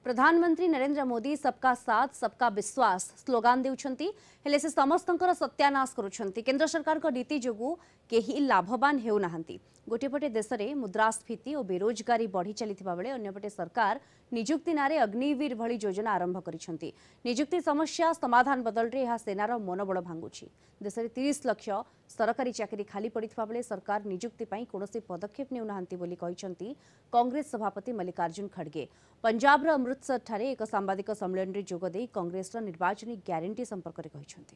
प्रधानमंत्री नरेंद्र मोदी सबका साथ सबका विश्वास स्लोगान देउछंती हेले से समस्तंकर सत्यानाश करुछंती। केंद्र सरकार को नीति जोगु केही लाभवान हेउ नाहंती। गोटेपटे देश में मुद्रास्फीति और बेरोजगारी बढ़ी चलीथिबा बेले अन्यपटे सरकार निजुक्ति नारे अग्निवीर भली योजना आरंभ करिछंती। निजुक्ति समस्या समाधान बदलरे यह सेनार मनोबल भांगुछि। देश में 30 लाख सरकारी चाकरी खाली पड़िथिबा बेले सरकार निजुक्ति पई कोनोसी पदक्षेप नेउ नाहंती बोली कहिछंती कांग्रेस सभापति मल्लिकार्जुन खड़गे। पंजाब अमृतसर ठारे एक सांबादिक सम्मेलन रे जोग देई कांग्रेस निर्वाचनी ग्यारंटी संपर्क रे कहिछंती।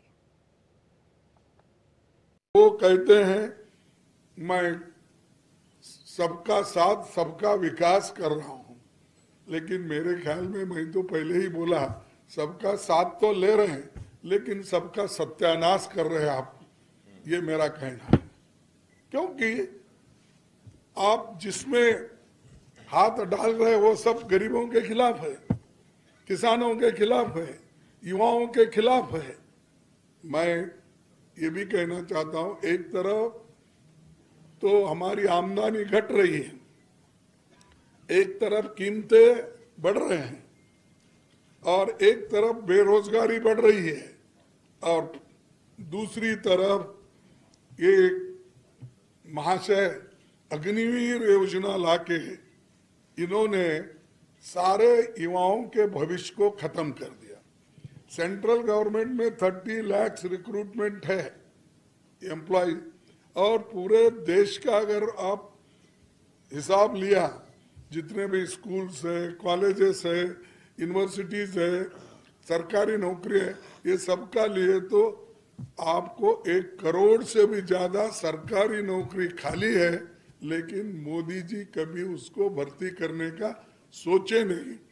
वो कहते हैं मैं सबका साथ सबका विकास कर रहा हूं, लेकिन मेरे ख्याल में मैं तो पहले ही बोला सबका साथ तो ले रहे हैं लेकिन सबका सत्यानाश कर रहे हैं आप, ये मेरा कहना है। क्योंकि आप जिसमें हाथ डाल रहे वो सब गरीबों के खिलाफ है, किसानों के खिलाफ है, युवाओं के खिलाफ है। मैं ये भी कहना चाहता हूं, एक तरफ तो हमारी आमदनी घट रही है, एक तरफ कीमतें बढ़ रहे हैं और एक तरफ बेरोजगारी बढ़ रही है और दूसरी तरफ ये महाशय अग्निवीर योजना लाके इन्होंने सारे युवाओं के भविष्य को खत्म कर दिया। सेंट्रल गवर्नमेंट में 30 लाख रिक्रूटमेंट है एम्प्लॉय और पूरे देश का अगर आप हिसाब लिया, जितने भी स्कूल्स है, कॉलेजेस है, यूनिवर्सिटीज है, सरकारी नौकरी है, ये सबका लिए तो आपको 1 करोड़ से भी ज्यादा सरकारी नौकरी खाली है, लेकिन मोदी जी कभी उसको भर्ती करने का सोचे नहीं।